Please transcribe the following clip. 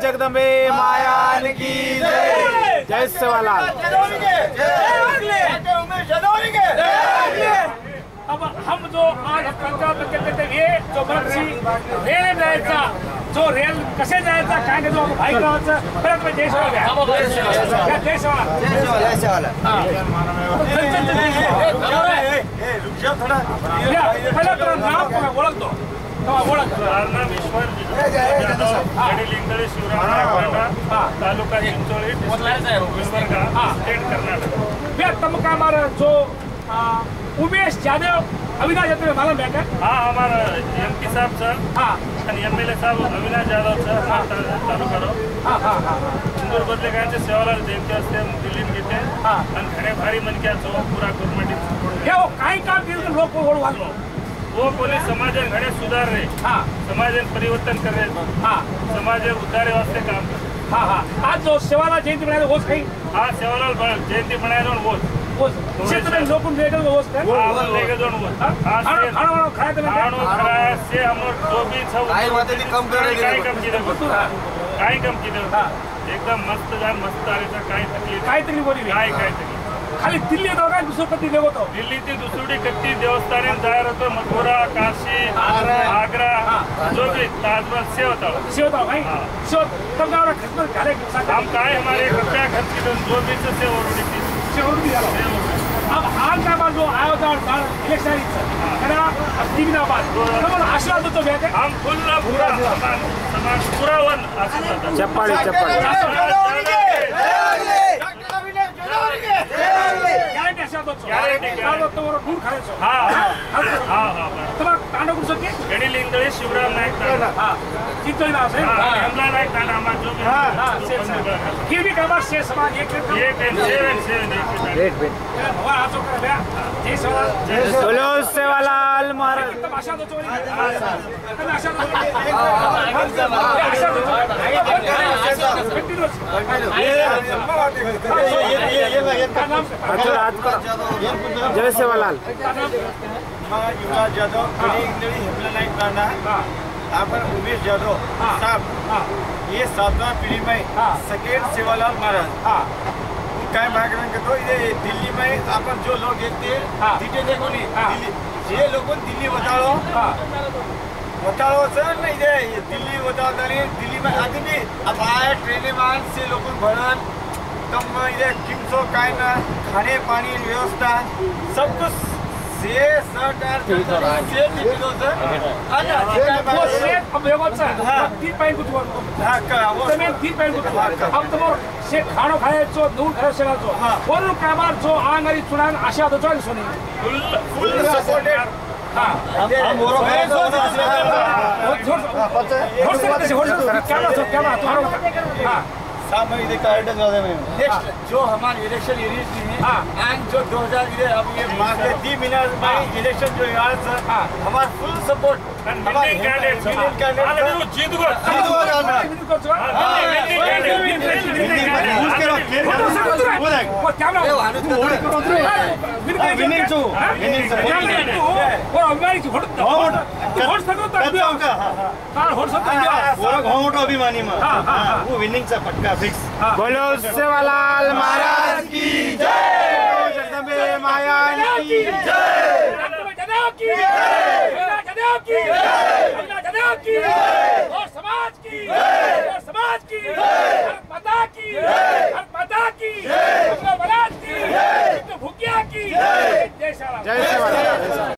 जगदंबे मायान की जय। जय सेवालाल। अब हम जो आज कहते ये जो बरशी रेल जायचा जो रेल कसे जायचा काय नाही जो भाई गावाचं परत मी देश वाला देश वाला पहिला तर नाव ओळखतो नाम ईश्वर लिंगळे शिवराम तालुका चिंचोली गुलबर्गा स्टेट कर्नाटक तम कामार जो उमेश यादव अविनाश यादव मालूम है क्या? हाँ हमारा एमपी साहब सर हाँ एमएलए साहब अविनाश यादव सर चालू करो हाँ हाँ हाँ इंदूर बदले काय सेवालाल जयंती असते दिल्लीत घेते हाँ आणि खरे भारी मनक्याचो पुरा गव्हर्नमेंट हे काय काम केलं लोक ओळखलो वो पोलीस समाज घणे सुधार रहे हाँ समाज परिवर्तन कर रहे हाँ समाज उद्धार वास्ते काम हाँ हाँ आज जो सेवालाल जयंती बनाए वो सही हाँ सेवालाल जयंती बनाए वो क्षेत्र में लोग लेकर वो लेकर जो खाना खाया तो खाया से हम जो भी सब कम कर कम की एकदम मस्त जान मस्त आले तर काय तकलीफ बोली काय खाली दिल्ली तो काय दुसरं कधी देव होतो दिल्ली ती दुसरी कत्ती देवस्थान जायर होतो मथुरा काशी आग्रा जो भी ताजमहल से होता भाई सो तब गावरा खर्च करे हम काय हमारे रुपया खर्च की जो भी से ओरडी थी से ओरडी अब आज का जो आयोजन इलेक्शन बाद आशीर्वाद तो हम फुल पूरा समाज पूरा वन चप्पाड़ी लिंगळे शिवराम नाईक चिंचोली नाव से हमला नाईक नामा जो भी भी कामार से समाज एक बोलो सेवालाल महाराज। जय सेवालाल। युवराज यादव हेमला नाईक राणा आपण उमेश यादव साहब ये 7वां पीढ़ी में सेकेंड सेवालाल महाराज काय भागरण करतो ये दिल्ली में अपन जो लोग देखते तिथे देखो नहीं ये लोग दिल्ली बताओ सर नहीं दे दिल्ली बताओ दिल्ली में आदमी भी अब आए ट्रेने मान से लोग भरण तम इधर किमसो काय ना खाने पानी व्यवस्था सब कुछ से सरकार से दिलो सर वो से अब व्यवस्था हां 3 पॉइंट कुछ हां का वो में 3 पॉइंट कुछ अब तो से खानो खायचो दूर खायचो और कामार जो आंगरी चुनान आशा तो चोरी सोनी फुल सपोर्टेड हां हम मोरो क्या हां सामने इधर कार्ड लगा में नेक्स्ट जो हमारे इलेक्शन एरिया में एंड जो 2000 इधर अब ये मार्च 3 महीना में इलेक्शन जो यार सर हमारा फुल सपोर्ट हमारे कैंडिडेट जीत गो अभिमानी वो विनिंग चा पटका फिक्स। बोलो सेवालाल महाराज की जय। जगदंबे मायान की जय। और समाज की माता की भूकिया की जय सेवालाल।